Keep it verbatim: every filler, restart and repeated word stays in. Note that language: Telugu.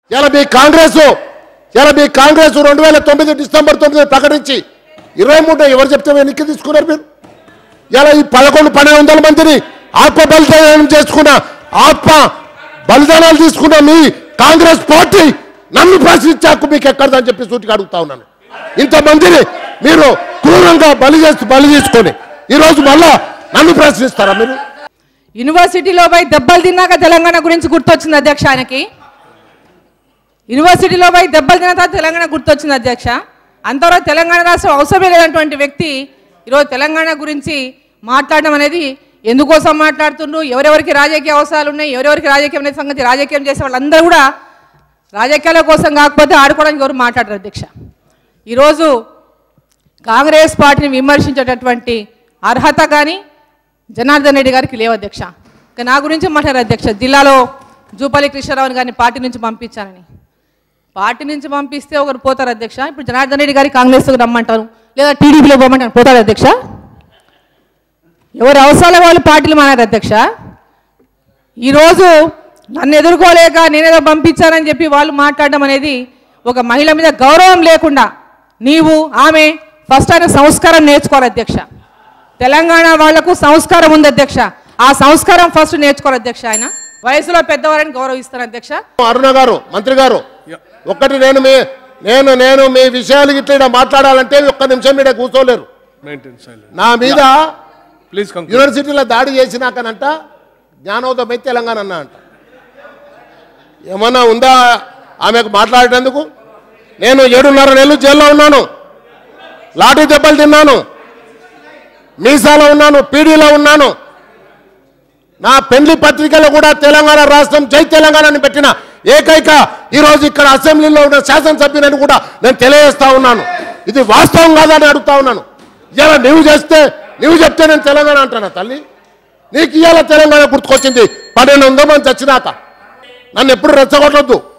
ఇలా మీ కాంగ్రెస్ ఇలా మీ కాంగ్రెస్ రెండు వేల తొమ్మిది డిసెంబర్ తొమ్మిది ప్రకటించి ఇరవై మూడు ఎవరు చెప్తే వెనక్కి తీసుకున్నారు మీరు? ఇలా ఈ పదకొండు పన్నెండు వందల మందిని ఆత్మ బలిదానం చేసుకున్న ఆత్మ బలిదానాలు తీసుకున్న మీ కాంగ్రెస్ పార్టీ నన్ను ప్రశ్నించాకు మీకు ఎక్కడదని చెప్పి సూటిగా అడుగుతా ఉన్నాను. ఇంతమందిని మీరు క్రూరంగా బలి చేస్తూ బలి తీసుకొని ఈరోజు మళ్ళా నన్ను ప్రశ్నిస్తారా మీరు? యూనివర్సిటీలో పోయి దెబ్బలు తిన్నాక తెలంగాణ గురించి గుర్తొచ్చింది అధ్యక్ష. ఆయనకి యూనివర్సిటీలో పోయి దెబ్బలు తిన్న తర్వాత తెలంగాణ గుర్తొచ్చింది అధ్యక్ష. అంతవరకు తెలంగాణ రాష్ట్రం అవసరమే లేనటువంటి వ్యక్తి ఈరోజు తెలంగాణ గురించి మాట్లాడడం అనేది ఎందుకోసం మాట్లాడుతుండ్రు, ఎవరెవరికి రాజకీయ అవసరాలు ఉన్నాయి, ఎవరెవరికి రాజకీయం అనే సంగతి రాజకీయం చేసే వాళ్ళందరూ కూడా రాజకీయాల కోసం కాకపోతే ఆడుకోవడానికి ఎవరు మాట్లాడరు అధ్యక్ష. ఈరోజు కాంగ్రెస్ పార్టీని విమర్శించేటటువంటి అర్హత కానీ జనార్దన్ రెడ్డి గారికి లేవు అధ్యక్ష. ఇక నా గురించి మాట్లాడారు అధ్యక్ష. జిల్లాలో జూపల్లి కృష్ణారావుని గారిని పార్టీ నుంచి పంపించానని. పార్టీ నుంచి పంపిస్తే ఒకరు పోతారు అధ్యక్ష. ఇప్పుడు జనార్దన్ రెడ్డి గారి కాంగ్రెస్కి రమ్మంటారు, లేదా టీడీపీలో పోమంటారు, పోతారు అధ్యక్ష. ఎవరు అవసరాల వాళ్ళు పార్టీలు మారారు అధ్యక్ష. ఈరోజు నన్ను ఎదుర్కోలేక నేనేదో పంపించానని చెప్పి వాళ్ళు మాట్లాడడం అనేది ఒక మహిళ మీద గౌరవం లేకుండా, నీవు ఆమె ఫస్ట్ ఆయన సంస్కారం నేర్చుకోవాలి అధ్యక్ష. తెలంగాణ వాళ్లకు సంస్కారం ఉంది అధ్యక్ష. ఆ సంస్కారం ఫస్ట్ నేర్చుకోవాలి అధ్యక్ష. ఆయన వయసులో పెద్దవారని గౌరవిస్తారు అధ్యక్ష. అరుణ గారు, మంత్రి గారు, ఒక్కటి నేను మీ నేను నేను మీ విషయాలు ఇట్లా మాట్లాడాలంటే ఒక్క నిమిషం మీద కూర్చోలేరు. నా మీద యూనివర్సిటీలో దాడి చేసినాకనంట జ్ఞానోదయమై తెలంగాణ అన్న అంట. ఏమన్నా ఉందా ఆమెకు మాట్లాడేందుకు? నేను ఏడున్నర నెలలు జైల్లో ఉన్నాను, లాఠీ దెబ్బలు తిన్నాను, మీసాలో ఉన్నాను, పీడీలో ఉన్నాను. నా పెళ్లి పత్రికలో కూడా తెలంగాణ రాష్ట్రం జై తెలంగాణ అని పెట్టిన ఏకైక ఈరోజు ఇక్కడ అసెంబ్లీలో ఉన్న శాసనసభ్యులను కూడా నేను తెలియజేస్తా ఉన్నాను. ఇది వాస్తవం కాదని అడుగుతా ఉన్నాను. ఇలా నువ్వు చేస్తే నువ్వు చెప్తే నేను తెలంగాణ అంటానా తల్లి? నీకు ఇవాళ తెలంగాణ గుర్తుకొచ్చింది పన్నెండు వందల మంది చచ్చినాక. నన్ను ఎప్పుడు రెచ్చగొట్టొద్దు.